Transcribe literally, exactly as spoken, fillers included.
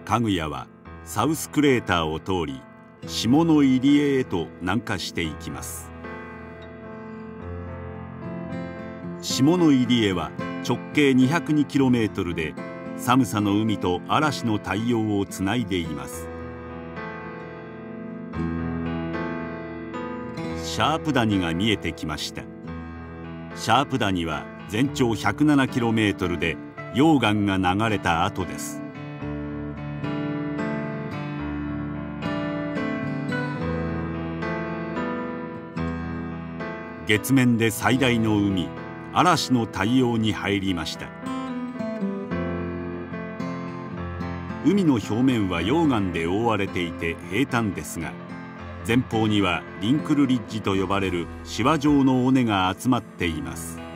かぐやはサウスクレーターを通り下の入り江へと南下していきます。下の入り江は直径 にひゃくにキロメートル で寒さの海と嵐の太陽をつないでいます。シャープ谷が見えてきました。シャープ谷は全長 ひゃくななキロメートル で溶岩が流れた跡です。月面で最大の海、嵐の太陽に入りました。海の表面は溶岩で覆われていて平坦ですが、前方にはリンクルリッジと呼ばれるシワ状の尾根が集まっています。